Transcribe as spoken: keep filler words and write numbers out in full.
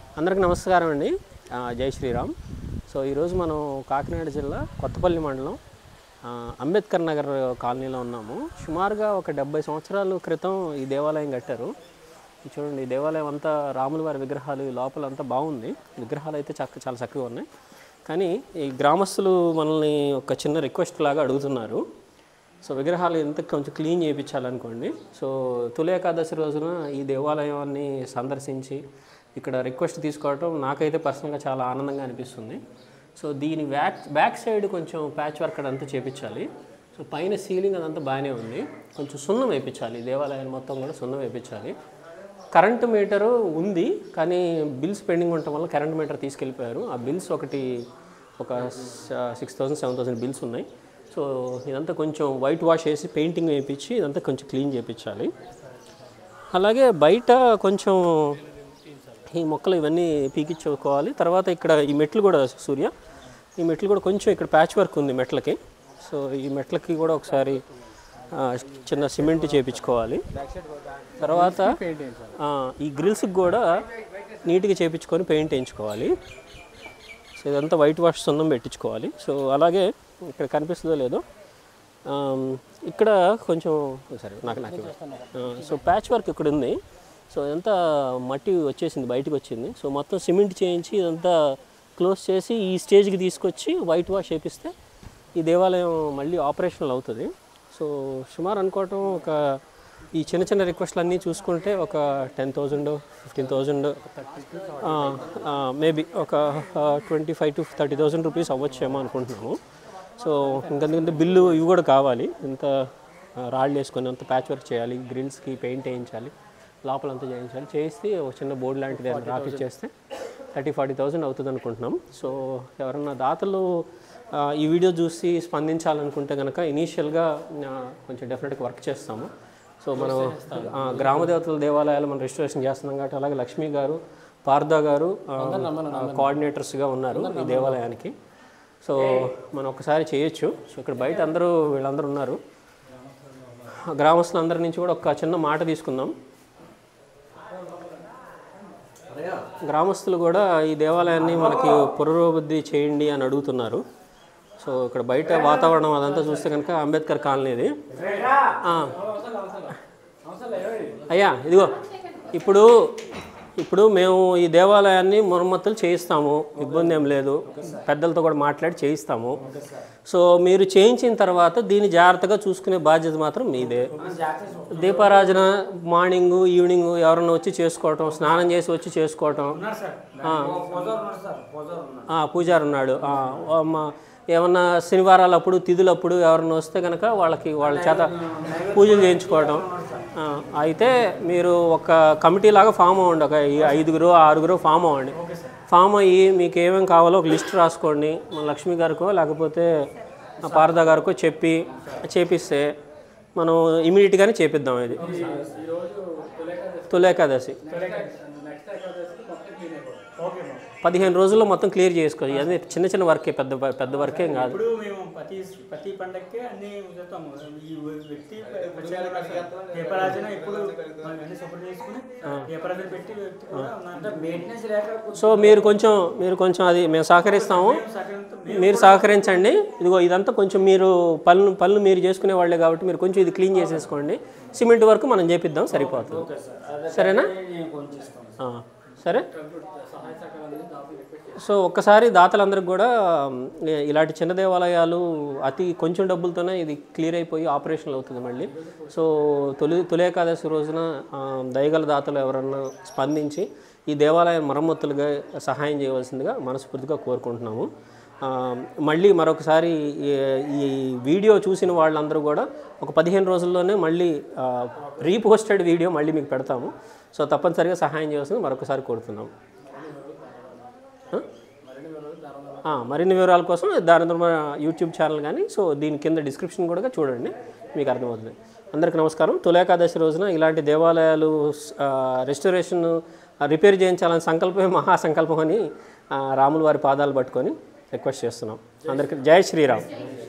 అందరికీ నమస్కారం అండి. జై శ్రీరామ్. సో ఈరోజు మనం కాకినాడ జిల్లా కొత్తపల్లి మండలం అంబేద్కర్ నగర్ కాలనీలో ఉన్నాము. సుమారుగా ఒక డెబ్బై సంవత్సరాల క్రితం ఈ దేవాలయం కట్టారు. చూడండి, ఈ దేవాలయం అంతా రాముల వారి విగ్రహాలు, లోపల అంతా బాగుంది. విగ్రహాలు అయితే చక్క చాలా చక్కగా ఉన్నాయి. కానీ ఈ గ్రామస్తులు మనల్ని ఒక చిన్న రిక్వెస్ట్ లాగా అడుగుతున్నారు. సో విగ్రహాలు ఎంత కొంచెం క్లీన్ చేయించాలనుకోండి. సో తొలి ఏకాదశి రోజున ఈ దేవాలయాన్ని సందర్శించి ఇక్కడ రిక్వెస్ట్ తీసుకోవడం నాకైతే పర్సనల్గా చాలా ఆనందంగా అనిపిస్తుంది. సో దీని బ్యాక్ బ్యాక్ సైడ్ కొంచెం ప్యాచ్ వర్క్ అదంతా చేయించాలి. సో పైన సీలింగ్ అదంతా బాగానే ఉంది. కొంచెం సున్నం వేయించాలి, దేవాలయాన్ని మొత్తం కూడా సున్నం వేయించాలి. కరెంటు మీటరు ఉంది, కానీ బిల్స్ పెండింగ్ ఉండటం వల్ల కరెంట్ మీటర్ తీసుకెళ్ళిపోయారు. ఆ బిల్స్ ఒకటి ఒక six thousand seven thousand bills ఉన్నాయి. సో ఇదంతా కొంచెం వైట్ వాష్ వేసి పెయింటింగ్ వేయించి ఇదంతా కొంచెం క్లీన్ చేయించాలి. అలాగే బయట కొంచెం ఈ మొక్కలు ఇవన్నీ పీకించుకోవాలి. తర్వాత ఇక్కడ ఈ మెట్లు కూడా సూర్య ఈ మెట్లు కూడా కొంచెం ఇక్కడ ప్యాచ్ వర్క్ ఉంది మెట్లకి. సో ఈ మెట్లకి కూడా ఒకసారి చిన్న సిమెంట్ చేయించుకోవాలి. తర్వాత ఈ గ్రిల్స్కి కూడా నీట్గా చేయించుకొని పెయింట్ వేయించుకోవాలి. సో ఇదంతా వైట్ వాష్ సున్నం పెట్టించుకోవాలి. సో అలాగే ఇక్కడ కనిపిస్తుందో లేదో ఇక్కడ కొంచెం సరే నాకు నాకు సో ప్యాచ్ వర్క్ ఇక్కడ ఉంది. సో ఇదంతా మట్టి వచ్చేసింది, బయటకు వచ్చింది. సో మొత్తం సిమెంట్ చేయించి ఇదంతా క్లోజ్ చేసి ఈ స్టేజ్కి తీసుకొచ్చి వైట్ వాష్ చేపిస్తే ఈ దేవాలయం మళ్ళీ ఆపరేషనల్ అవుతుంది. సో సుమారు అనుకోవటం ఒక ఈ చిన్న చిన్న రిక్వెస్ట్లు అన్నీ చూసుకుంటే ఒక ten thousand fifteen thousand maybe ఒక twenty five to thirty thousand rupees అవ్వచ్చేమో అనుకుంటున్నాము. సో ఇంకందుకంటే బిల్లు ఇవి కూడా కావాలి. ఇంత రాళ్ళు వేసుకొని అంత ప్యాచ్ వర్క్ చేయాలి, గ్రిల్స్కి పెయింట్ వేయించాలి, లోపలంతా చేయించాలి. చేస్తే ఒక చిన్న బోర్డు లాంటిది రాపిచ్చేస్తే థర్టీ ఫార్టీ థౌజండ్ అవుతుంది అనుకుంటున్నాం. సో ఎవరన్నా దాతలు ఈ వీడియో చూసి స్పందించాలనుకుంటే కనుక ఇనీషియల్గా కొంచెం డెఫినెట్గా వర్క్ చేస్తాము. సో మనం గ్రామ దేవతల దేవాలయాలు మనం రిజిస్ట్రేషన్ చేస్తున్నాం కాబట్టి అలాగే లక్ష్మి గారు, పార్దా గారు కోఆర్డినేటర్స్గా ఉన్నారు ఈ దేవాలయానికి. సో మనం ఒకసారి చేయొచ్చు. సో ఇక్కడ బయట అందరూ వీళ్ళందరూ ఉన్నారు. గ్రామస్తులందరి నుంచి కూడా ఒక చిన్న మాట తీసుకుందాం. గ్రామస్తులు కూడా ఈ దేవాలయాన్ని మనకి పునరుద్ధి చేయండి అని అడుగుతున్నారు. సో ఇక్కడ బయట వాతావరణం అదంతా చూస్తే కనుక అంబేద్కర్ కాలనీది. అయ్యా ఇదిగో ఇప్పుడు ఇప్పుడు మేము ఈ దేవాలయాన్ని మరమ్మతులు చేయిస్తాము, ఇబ్బంది ఏం లేదు, పెద్దలతో కూడా మాట్లాడి చేయిస్తాము. సో మీరు చేయించిన తర్వాత దీన్ని జాగ్రత్తగా చూసుకునే బాధ్యత మాత్రం మీదే. దీపారాజన మార్నింగ్ ఈవినింగ్ ఎవరన్నా వచ్చి చేసుకోవటం, స్నానం చేసి వచ్చి చేసుకోవటం. పూజారి ఉన్నాడు. ఏమన్నా శనివారాలు అప్పుడు తిథులప్పుడు ఎవరన్నా వస్తే కనుక వాళ్ళకి వాళ్ళ చేత పూజలు చేయించుకోవడం. అయితే మీరు ఒక కమిటీ లాగా ఫామ్ అవ్వండి, ఒక ఐదుగురు ఆరుగురు ఫామ్ అవ్వండి. ఫామ్ అయ్యి మీకు ఏమేమి కావాలో ఒక లిస్ట్ రాసుకోండి. మన లక్ష్మి గారికో లేకపోతే పారదా గారికో చెప్పి చేపిస్తే మనం ఇమీడియట్గానే చేపిద్దాం. ఇది తొలి ఏకాదశి పదిహేను రోజుల్లో మొత్తం క్లియర్ చేసుకోవాలి. అదే చిన్న చిన్న వర్కే, పెద్ద పెద్ద వర్కేం కాదు. సో మీరు కొంచెం మీరు కొంచెం అది మేము సహకరిస్తాము, మీరు సహకరించండి. ఇదిగో ఇదంతా కొంచెం మీరు పనులు పనులు మీరు చేసుకునే వాళ్ళే కాబట్టి మీరు కొంచెం ఇది క్లీన్ చేసేసుకోండి. సిమెంట్ వర్క్ మనం చేపిద్దాం, సరిపోతుంది. సరేనా? సరే. సో ఒక్కసారి దాతలందరికీ కూడా ఇలాంటి చిన్న దేవాలయాలు అతి కొంచెం డబ్బులతోనే ఇది క్లియర్ అయిపోయి ఆపరేషన్లు అవుతుంది మళ్ళీ. సో తొలి తొలి ఏకాదశి రోజున దయగల దాతలు ఎవరన్నా స్పందించి ఈ దేవాలయం మరమ్మతులుగా సహాయం చేయవలసిందిగా మనస్ఫూర్తిగా కోరుకుంటున్నాము. మళ్ళీ మరొకసారి ఈ వీడియో చూసిన వాళ్ళందరూ కూడా ఒక పదిహేను రోజుల్లోనే మళ్ళీ రీపోస్టెడ్ వీడియో మళ్ళీ మీకు పెడతాము. సో తప్పనిసరిగా సహాయం చేయవలసింది మరొకసారి కోరుతున్నాము. మరిన్ని వివరాల కోసం దాని యూట్యూబ్ ఛానల్ కానీ సో దీని కింద డిస్క్రిప్షన్ కూడా చూడండి, మీకు అర్థమవుతుంది. అందరికీ నమస్కారం. తొలి ఏకాదశి రోజున ఇలాంటి దేవాలయాలు రెస్టరేషన్ రిపేర్ చేయించాలని సంకల్పమే మహాసంకల్పం అని రాముల వారి పాదాలు పట్టుకొని రిక్వెస్ట్ చేస్తున్నాం. అందరికీ జై శ్రీరామ్.